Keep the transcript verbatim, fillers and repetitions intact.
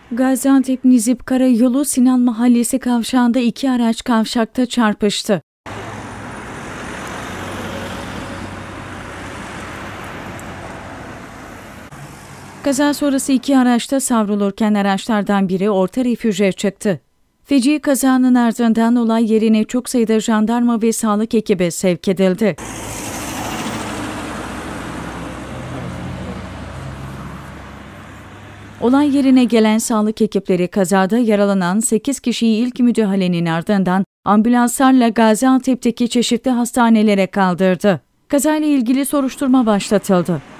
Gaziantep-Nizip Karayolu Sinan Mahallesi kavşağında iki araç kavşakta çarpıştı. Kaza sonrası iki araçta savrulurken araçlardan biri orta refüje çıktı. Feci kazanın ardından olay yerine çok sayıda jandarma ve sağlık ekibi sevk edildi. Olay yerine gelen sağlık ekipleri kazada yaralanan sekiz kişiyi ilk müdahalenin ardından ambulanslarla Gaziantep'teki çeşitli hastanelere kaldırdı. Kazayla ilgili soruşturma başlatıldı.